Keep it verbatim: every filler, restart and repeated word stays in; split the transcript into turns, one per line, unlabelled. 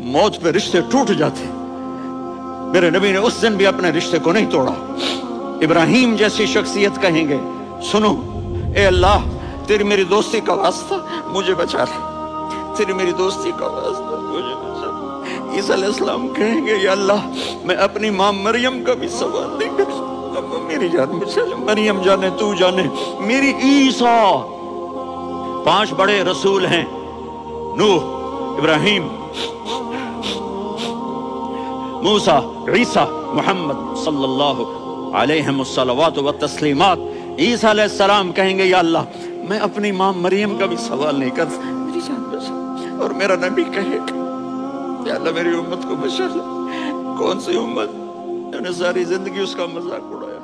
मौत पे रिश्ते टूट जाते। मेरे नबी ने उस दिन भी अपने रिश्ते को नहीं तोड़ा। इब्राहिम जैसी शख्सियत कहेंगे, सुनो ए अल्लाह, तेरी मेरी दोस्ती का वास्ता मुझे बचा ले, तेरी मेरी दोस्ती का वास्ता मुझे बचा ले। ईसा अलैहिस्सलाम कहेंगे, या अल्लाह, मैं अपनी माँ मरियम का भी सवाल नहीं कर, मेरी जान मुझे, मरियम जाने तू जाने, मेरी ईसा। पांच बड़े रसूल हैं, नूह, इब्राहिम, मूसा, ईसा, मोहम्मद सल्लल्लाहु अलैहि वसल्लम व तस्लीमात। ईसा अलैहिस्सलाम कहेंगे, या अल्लाह, मैं अपनी माँ मरियम का भी सवाल नहीं कर, मेरी जान बचा। और मेरा नबी कहेगा, या अल्लाह, मेरी उम्मत को बचा ले। कौन सी उम्मत? मैंने सारी जिंदगी उसका मजाक उड़ाया।